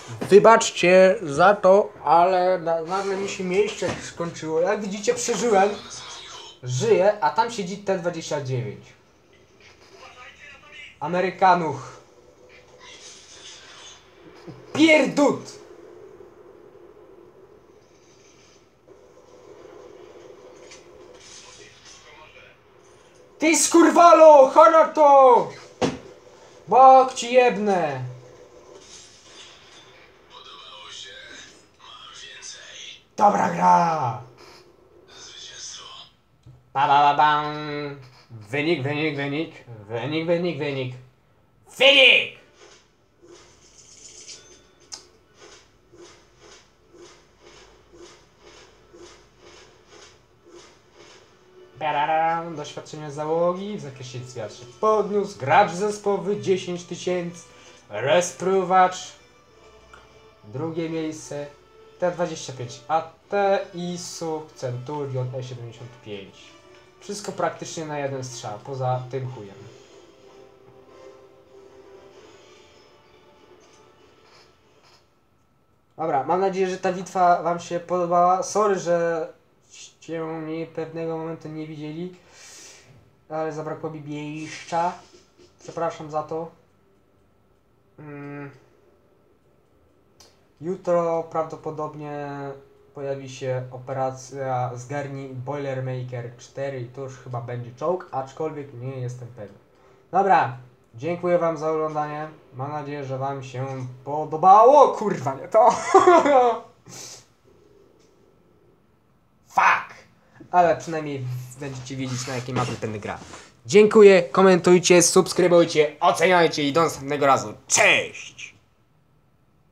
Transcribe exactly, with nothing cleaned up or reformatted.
Wybaczcie za to, ale na, nagle mi się miejsce skończyło. Jak widzicie, przeżyłem. Żyję, a tam siedzi T dwadzieścia dziewięć. Amerykanów. Pierdut! Ty skurwalo! Hanato! Bok ci jebnę! Podobało się? Mam więcej. Dobra gra! Zwycięstwo. Ba ba ba bam! Wynik, wynik, wynik. Wynik, wynik, wynik. Wynik! Pararam, doświadczenie załogi w zakresie zwiat się podniósł, gracz zespołowy dziesięć tysięcy, respruwacz, drugie miejsce, T dwadzieścia pięć A T, I S U, Centurion, E siedemdziesiąt pięć. Wszystko praktycznie na jeden strzał, poza tym chujem. Dobra, mam nadzieję, że ta bitwa wam się podobała. Sorry, że cię mnie pewnego momentu nie widzieli, ale zabrakło mi miejsca. Przepraszam za to. Mm. Jutro prawdopodobnie pojawi się operacja Zgarnij Boilermaker cztery i to już chyba będzie czołg, aczkolwiek nie jestem pewien. Dobra, dziękuję wam za oglądanie. Mam nadzieję, że wam się podobało. Kurwa, nie to. Fuck! Ale przynajmniej będziecie wiedzieć, na jakiej mapie będę grał. Dziękuję, komentujcie, subskrybujcie, oceniajcie i do następnego razu. Cześć!